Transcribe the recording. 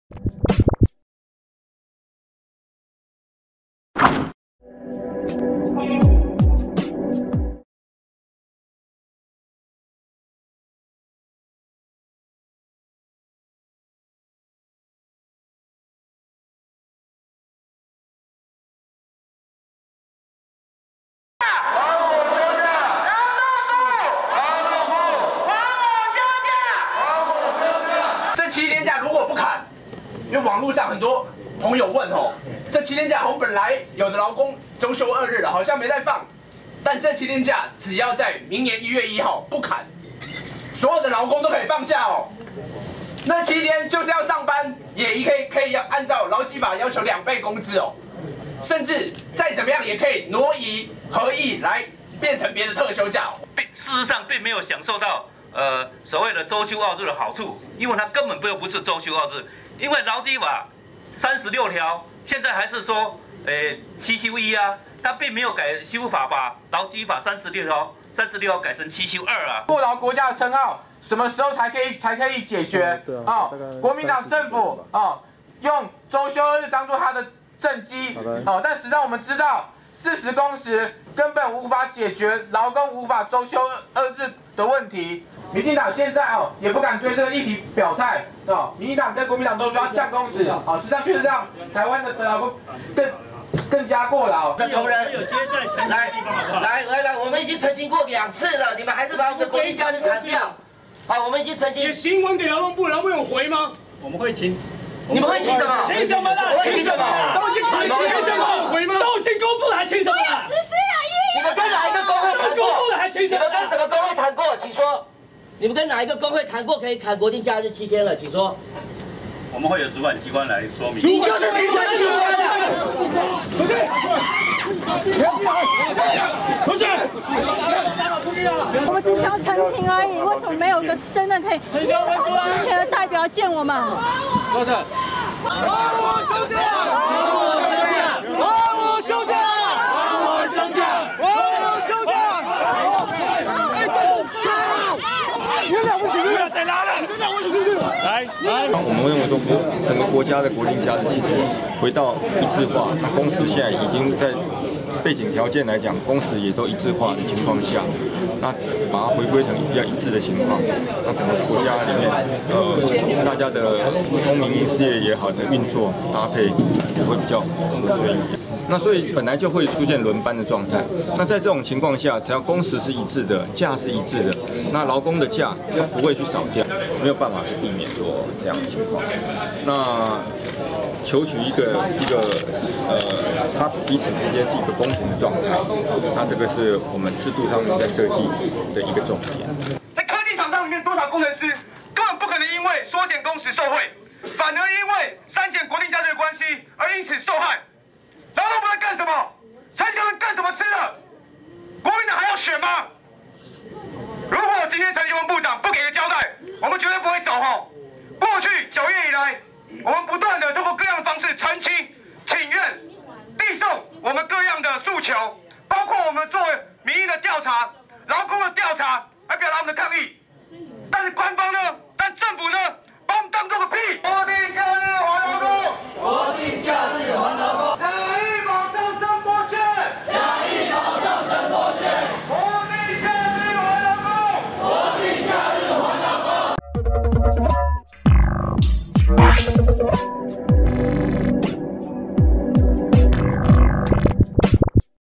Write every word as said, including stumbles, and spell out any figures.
七天假如果不砍，因为网络上很多朋友问哦，这七天假我们本来有的劳工周休二日了，好像没在放，但这七天假只要在明年一月一号不砍，所有的劳工都可以放假哦。那七天就是要上班，也可以可以要按照劳基法要求两倍工资哦，甚至再怎么样也可以挪移合意来变成别的特休假哦。 并事实上并没有享受到。 呃，所谓的周休二日的好处，因为它根本就不是周休二日，因为劳基法三十六条现在还是说，呃，七休一啊，它并没有改修法，把劳基法三十六条三十六条改成七休二啊。 过劳国家的称号什么时候才可以才可以解决？啊、哦，国民党政府啊、哦，用周休二日当做它的政绩，哦，但实际上我们知道，四十工时根本无法解决劳工无法周休二日的问题。 民进党现在哦也不敢对这个议题表态哦，民进党跟国民党都说要降工时，哦，实际上就是让台湾的劳工更更加过劳。 那同仁，来来来来，我们已经澄清过两次了，你们还是把我们的国定假日砍掉。好，我们已经澄清。 你新闻给劳动部，劳动部有回吗？ 我们会请。 你们会请什么？ 请什么了？ 请什么？ 都已经开始请什么？回吗？ 都已经公布了，还请什么？ 实施了， 你们跟哪一个工会谈过？ 公布了还请什么？ 你们跟什么工会谈过？请说。 你们跟哪一个工会谈过可以砍国定假日七天了？请说。 我们会有主管机关来说明。 你就是主管机关的。 不是。出去。 我们只想澄清而已，为什么没有个真的可以职权的代表见我们？ 坐着。还我休假！还我休假！还我休假！还我休假！还我休假！你们两不许去，再拉了！你们两不许出去！来来， 我们认为说，整个国家的国定假日其实回到一致化，那工时现在已经在背景条件来讲，工时也都一致化的情况下，那把它回归成比较一致的情况，那整个国家里面，呃，大家的公民事业也好的运作搭配也会比较和谐一点。 那所以本来就会出现轮班的状态。那在这种情况下，只要工时是一致的，假是一致的，那劳工的假不会去少掉，没有办法去避免说这样的情况。那求取一个一个呃，它彼此之间是一个公平的状态。那这个是我们制度上面在设计的一个重点。 在科技厂商里面，多少工程师根本不可能因为缩减工时受惠，反而因为删减国定假日的关系而因此受害。 劳动部在干什么？陈时中干什么吃的？国民党还要选吗？如果今天陈时中部长不给个交代，我们绝对不会走吼。过去九月以来，我们不断的通过各样的方式澄清、请愿、递送我们各样的诉求，包括我们做民意的调查、劳工的调查，来表达我们的抗议。但是官方呢？但政府呢？把我们当做个屁！我